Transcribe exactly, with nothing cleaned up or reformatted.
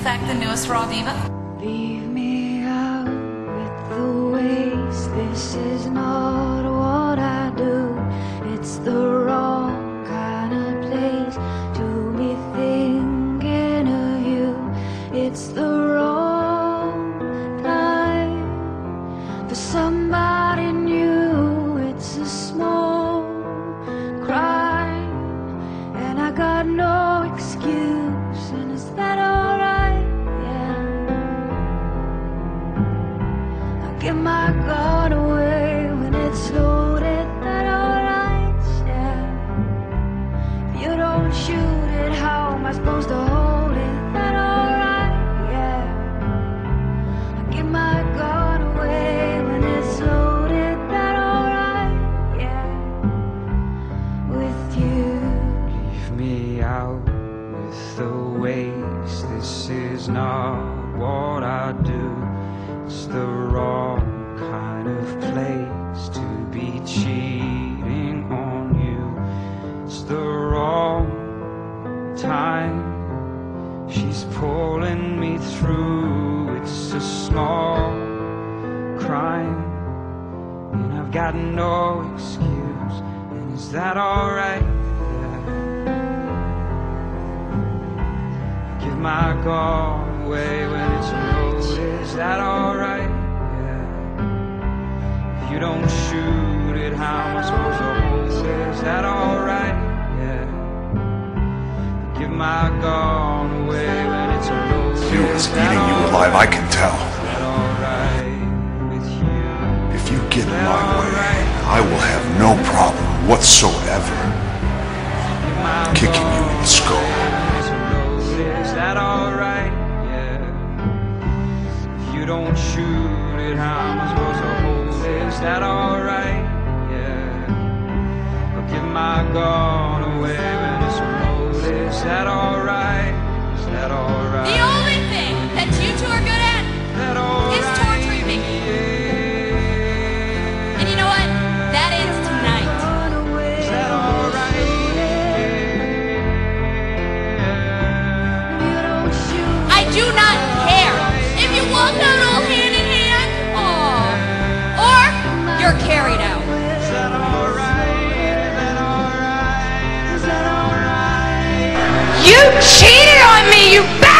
fact, the newest raw diva? Leave me out with the waste. This is not what I do. It's the wrong kind of place to be thinking of you. It's the wrong time for somebody new. It's a small crime, and I got no excuse. And is that alright? Yeah. I give my gun away when it's loaded. That alright? Yeah. If you don't shoot it, how am I supposed to hold it? That alright? Yeah. I give my gun away when it's loaded. That alright? Yeah. With you. Leave me out with the waste. This is not what I do. It's the wrong kind of place to be cheating on you. It's the wrong time. She's pulling me through. It's a small crime, and I've got no excuse. And is that alright? Give my gun away when it's loaded. Is that alright? Yeah. If you don't shoot it, how am I supposed to hold it? Is that alright? Yeah. Give my gun away when it's loaded. If it was eating you alive, I can tell. Is that alright with you? If you get in my way, I will have no problem whatsoever kicking you in the skull. Is that alright? Yeah. If you don't shoot it, how am I supposed to hold it? Is that alright? Yeah. I'll give my gun away when it's loaded. Is that alright? Is that alright? The only thing that you two are good at is torturing me. And you know what? That ends tonight. Is that alright? I do not care if you walk out all hand in hand, oh, or you're carried out. Is that alright? Is that alright? Is that alright? You cheated on me, you bastard!